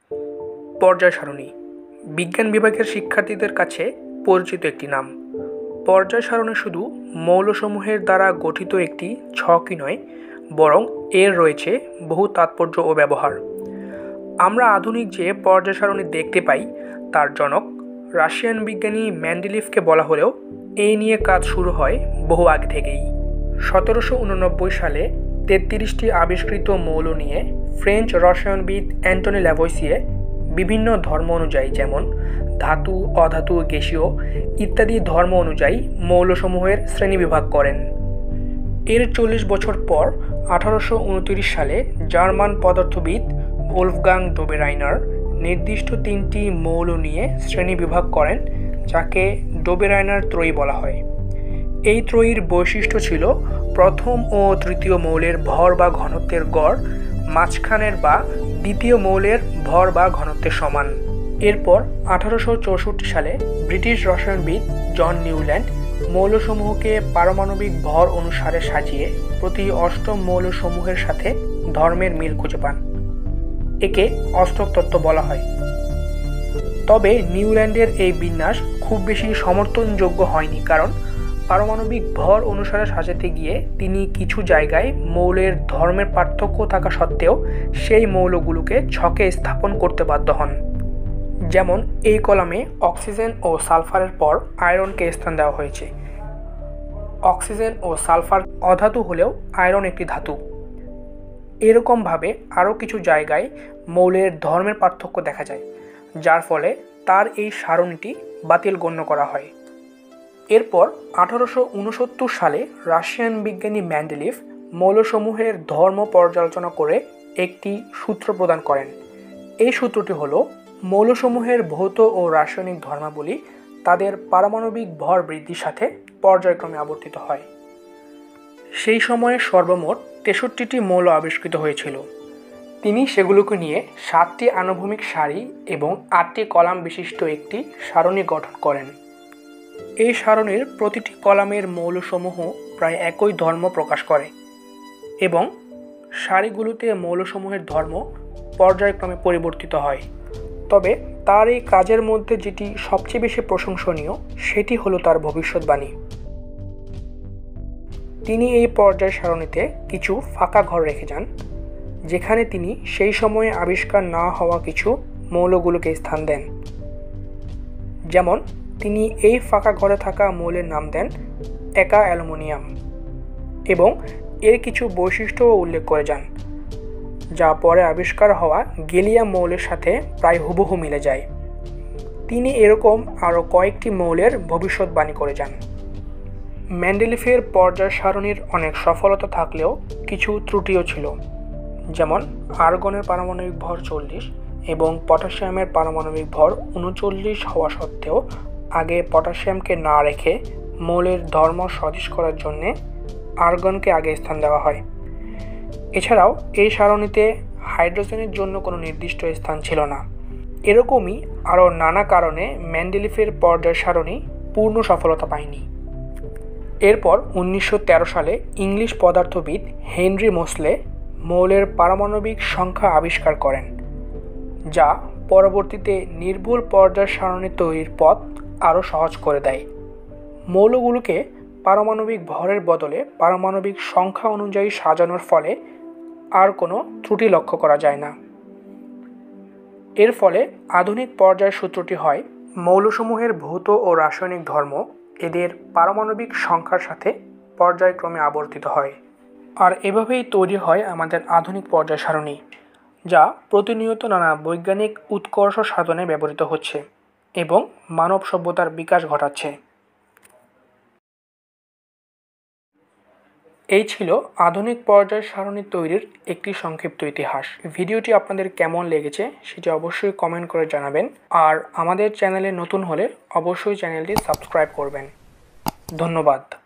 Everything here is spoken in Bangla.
পর্যায় সারণী বিজ্ঞান বিভাগের শিক্ষার্থীদের কাছে পরিচিত একটি নাম। পর্যায় সারণী শুধু মৌলসমূহের দ্বারা গঠিত একটি ছকই নয়, বরং এর রয়েছে বহু তাৎপর্য ও ব্যবহার। আমরা আধুনিক যে পর্যায় সারণী দেখতে পাই তার জনক রাশিয়ান বিজ্ঞানী মেন্ডেলিভকে বলা হলেও এই নিয়ে কাজ শুরু হয় বহু আগে থেকেই। 1789 সালে 33টি আবিষ্কৃত মৌল নিয়ে ফ্রেঞ্চ রসায়নবিদ অ্যান্টনি ল্যাভোইসিয়ে বিভিন্ন ধর্ম অনুযায়ী, যেমন ধাতু, অধাতু, গ্যাসীয় ইত্যাদি ধর্ম অনুযায়ী মৌলসমূহের শ্রেণীবিভাগ করেন। এর 40 বছর পর 1829 সালে জার্মান পদার্থবিদ ভোলফগাং ডোবেরাইনার নির্দিষ্ট 3টি মৌল নিয়ে শ্রেণীবিভাগ করেন, যাকে ডোবেরাইনার ত্রয়ী বলা হয়। এই ত্রয়ীর বৈশিষ্ট্য ছিল প্রথম ও তৃতীয় মৌলের ভর বা ঘনত্বের গড় মাঝখানের বা দ্বিতীয় মৌলের ভর বা ঘনত্বের সমান। এরপর 1864 সালে ব্রিটিশ রসায়নবিদ জন নিউল্যান্ড মৌলসমূহকে পারমাণবিক ভর অনুসারে সাজিয়ে প্রতি অষ্টম মৌলসমূহের সাথে ধর্মের মিল খুঁজে পান। একে অষ্টক তত্ত্ব বলা হয়। তবে নিউল্যান্ডের এই বিন্যাস খুব বেশি সমর্থনযোগ্য হয়নি, কারণ পারমাণবিক ভর অনুসারে সাজাতে গিয়ে তিনি কিছু জায়গায় মৌলের ধর্মের পার্থক্য থাকা সত্ত্বেও সেই মৌলগুলোকে ছকে স্থাপন করতে বাধ্য হন। যেমন এই কলামে অক্সিজেন ও সালফারের পর আয়রনকে স্থান দেওয়া হয়েছে। অক্সিজেন ও সালফার অধাতু হলেও আয়রন একটি ধাতু। এরকমভাবে আরও কিছু জায়গায় মৌলের ধর্মের পার্থক্য দেখা যায়, যার ফলে তার এই সারণীটি বাতিল গণ্য করা হয়। এরপর 1869 সালে রাশিয়ান বিজ্ঞানী মেন্ডেলিভ মৌলসমূহের ধর্ম পর্যালোচনা করে একটি সূত্র প্রদান করেন। এই সূত্রটি হল, মৌলসমূহের ভৌত ও রাসায়নিক ধর্মাবলী তাদের পারমাণবিক ভর বৃদ্ধির সাথে পর্যায়ক্রমে আবর্তিত হয়। সেই সময়ে সর্বমোট 63টি মৌল আবিষ্কৃত হয়েছিল। তিনি সেগুলোকে নিয়ে 7টি আনুভূমিক সারি এবং 8টি কলাম বিশিষ্ট একটি সারণী গঠন করেন। এই সারণীর প্রতিটি কলামের মৌলসমূহ প্রায় একই ধর্ম প্রকাশ করে এবং সারিগুলোতে মৌলসমূহের ধর্ম পর্যায়ক্রমে পরিবর্তিত হয়। তবে তার এই কাজের মধ্যে যেটি সবচেয়ে বেশি প্রশংসনীয় সেটি হলো তার ভবিষ্যৎবাণী। তিনি এই পর্যায় সারণীতে কিছু ফাঁকা ঘর রেখে যান, যেখানে তিনি সেই সময়ে আবিষ্কার না হওয়া কিছু মৌলগুলোকে স্থান দেন। যেমন তিনি এই ফাঁকা ঘরে থাকা মৌলের নাম দেন একা অ্যালুমিনিয়াম এবং এর কিছু বৈশিষ্ট্যও উল্লেখ করে যান, যা পরে আবিষ্কার হওয়া গেলিয়াম মৌলের সাথে প্রায় হুবহু মিলে যায়। তিনি এরকম আরও কয়েকটি মৌলের ভবিষ্যৎবাণী করে যান। মেন্ডেলিভের পর্যায় সারণীর অনেক সফলতা থাকলেও কিছু ত্রুটিও ছিল। যেমন আর্গনের পারমাণবিক ভর 40 এবং পটাশিয়ামের পারমাণবিক ভর 39 হওয়া সত্ত্বেও আগে পটাশিয়ামকে না রেখে মৌলের ধর্ম সদিশ করার জন্য আর্গনকে আগে স্থান দেওয়া হয়। এছাড়াও এই সারণীতে হাইড্রোজেনের জন্য কোনো নির্দিষ্ট স্থান ছিল না। এরকমই আরও নানা কারণে মেন্ডেলিভের পর্যায় সারণী পূর্ণ সফলতা পায়নি। এরপর 1913 সালে ইংলিশ পদার্থবিদ হেনরি মোসলে মৌলের পারমাণবিক সংখ্যা আবিষ্কার করেন, যা পরবর্তীতে নির্ভুল পর্যায় সারণী তৈরির পথ আরও সহজ করে দেয়। মৌলগুলোকে পারমাণবিক ভরের বদলে পারমাণবিক সংখ্যা অনুযায়ী সাজানোর ফলে আর কোনো ত্রুটি লক্ষ্য করা যায় না। এর ফলে আধুনিক পর্যায় সূত্রটি হয়, মৌলসমূহের ভৌত ও রাসায়নিক ধর্ম এদের পারমাণবিক সংখ্যার সাথে পর্যায়ক্রমে আবর্তিত হয়। আর এভাবেই তৈরি হয় আমাদের আধুনিক পর্যায় সারণী, যা প্রতিনিয়ত নানা বৈজ্ঞানিক উৎকর্ষ সাধনে ব্যবহৃত হচ্ছে এবং মানব সভ্যতার বিকাশ ঘটাচ্ছে। এই ছিল আধুনিক পর্যায় সারণী তৈরির একটি সংক্ষিপ্ত ইতিহাস। ভিডিওটি আপনাদের কেমন লেগেছে সেটি অবশ্যই কমেন্ট করে জানাবেন, আর আমাদের চ্যানেলে নতুন হলে অবশ্যই চ্যানেলটি সাবস্ক্রাইব করবেন। ধন্যবাদ।